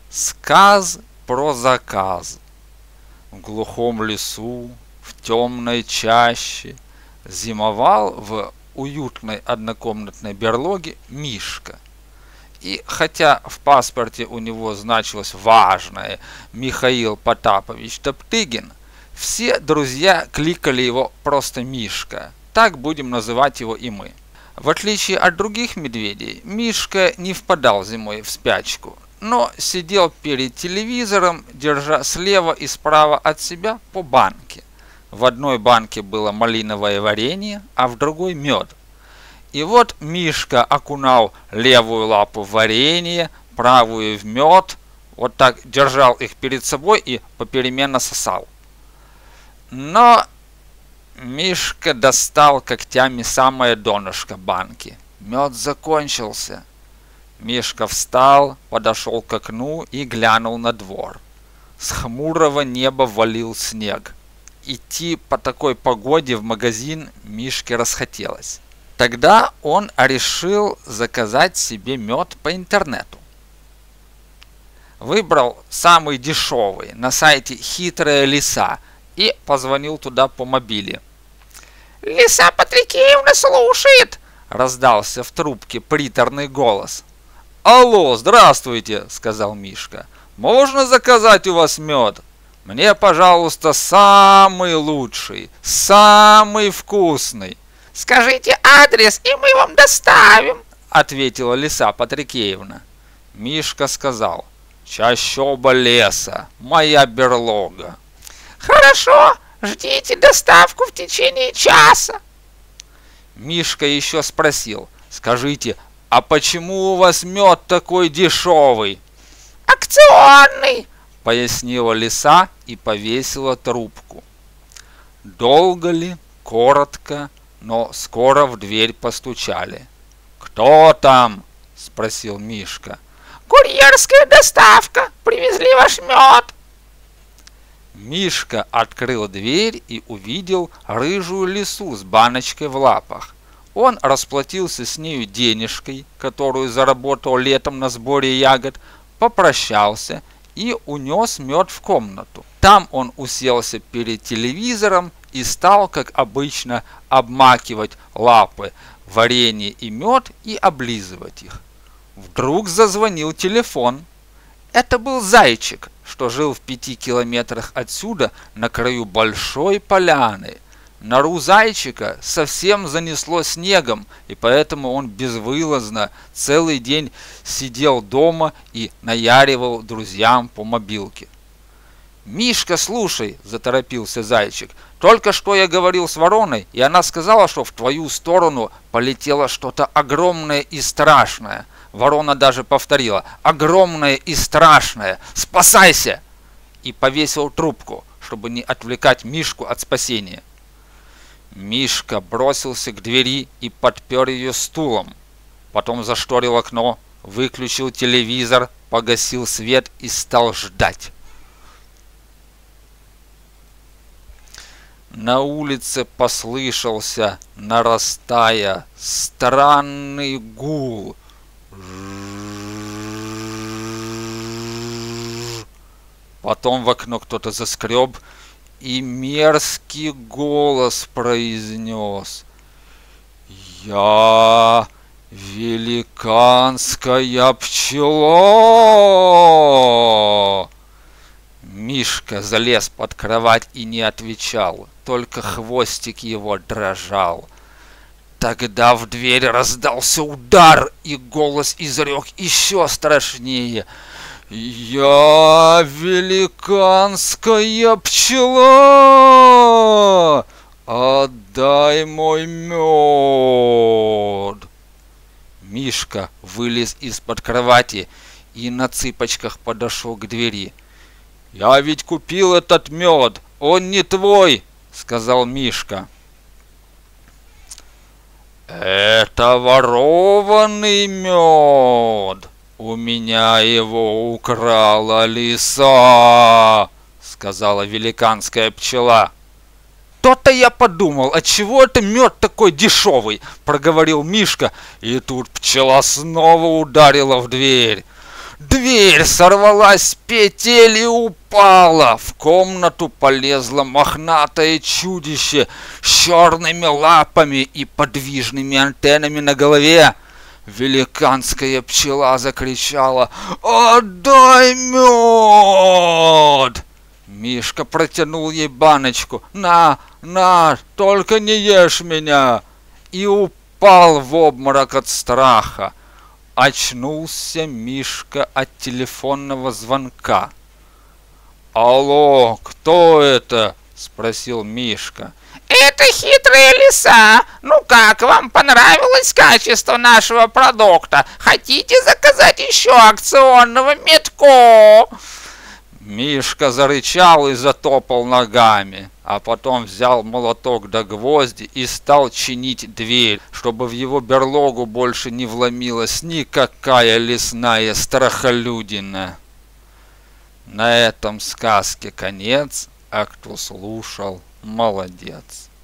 Сказ про заказ. В глухом лесу, в темной чаще зимовал в уютной однокомнатной берлоге Мишка. И хотя в паспорте у него значилось важное Михаил Потапович Топтыгин, все друзья кликали его просто Мишка. Так будем называть его и мы. В отличие от других медведей, Мишка не впадал зимой в спячку, но сидел перед телевизором, держа слева и справа от себя по банке. В одной банке было малиновое варенье, а в другой мед. И вот Мишка окунал левую лапу в варенье, правую в мед, вот так держал их перед собой и попеременно сосал. Но Мишка достал когтями самое донышко банки. Мед закончился. Мишка встал, подошел к окну и глянул на двор. С хмурого неба валил снег. Идти по такой погоде в магазин Мишке расхотелось. Тогда он решил заказать себе мед по интернету. Выбрал самый дешевый на сайте «Хитрая лиса» и позвонил туда по мобиле. «Лиса Патрикеевна слушает!» — раздался в трубке приторный голос. «Алло, здравствуйте!» — сказал Мишка. «Можно заказать у вас мед? Мне, пожалуйста, самый лучший, самый вкусный». «Скажите адрес, и мы вам доставим», — ответила лиса Патрикеевна. Мишка сказал: «Чащоба леса, моя берлога». «Хорошо, ждите доставку в течение часа». Мишка еще спросил: «Скажите, а почему у вас мед такой дешевый?» «Акционный», — пояснила лиса и повесила трубку. Долго ли, коротко, но скоро в дверь постучали. «Кто там?» — спросил Мишка. «Курьерская доставка. Привезли ваш мед». Мишка открыл дверь и увидел рыжую лису с баночкой в лапах. Он расплатился с нею денежкой, которую заработал летом на сборе ягод, попрощался и унес мед в комнату. Там он уселся перед телевизором и стал, как обычно, обмакивать лапы в варенье и мед и облизывать их. Вдруг зазвонил телефон. Это был Зайчик, что жил в 5 километрах отсюда, на краю большой поляны. Нору Зайчика совсем занесло снегом, и поэтому он безвылазно целый день сидел дома и наяривал друзьям по мобилке. «Мишка, слушай», — заторопился Зайчик, — «только что я говорил с вороной, и она сказала, что в твою сторону полетело что-то огромное и страшное». Ворона даже повторила: «Огромное и страшное! Спасайся!» и повесил трубку, чтобы не отвлекать Мишку от спасения. Мишка бросился к двери и подпер ее стулом. Потом зашторил окно, выключил телевизор, погасил свет и стал ждать. На улице послышался, нарастая, странный гул. Потом в окно кто-то заскреб, и мерзкий голос произнес: «Я великанская пчела!» Мишка залез под кровать и не отвечал, только хвостик его дрожал. Тогда в дверь раздался удар, и голос изрек еще страшнее: «Я великанская пчела! Отдай мой мед!» Мишка вылез из-под кровати и на цыпочках подошел к двери. «Я ведь купил этот мед, он не твой!» — сказал Мишка. «Это ворованный мед! У меня его украла лиса!» — сказала великанская пчела. «То-то я подумал, отчего это мед такой дешевый?» — проговорил Мишка, и тут пчела снова ударила в дверь. Дверь сорвалась с петель и упала. В комнату полезло мохнатое чудище с черными лапами и подвижными антеннами на голове. Великанская пчела закричала: «Отдай мед!» Мишка протянул ей баночку. На, только не ешь меня!» И упал в обморок от страха. Очнулся Мишка от телефонного звонка. «Алло, кто это?» — спросил Мишка. Это хитрая лиса. Ну как, вам понравилось качество нашего продукта? Хотите заказать еще акционного метко? Мишка зарычал и затопал ногами, а потом взял молоток да гвозди и стал чинить дверь, чтобы в его берлогу больше не вломилась никакая лесная страхолюдина. На этом сказке конец, а кто слушал, молодец.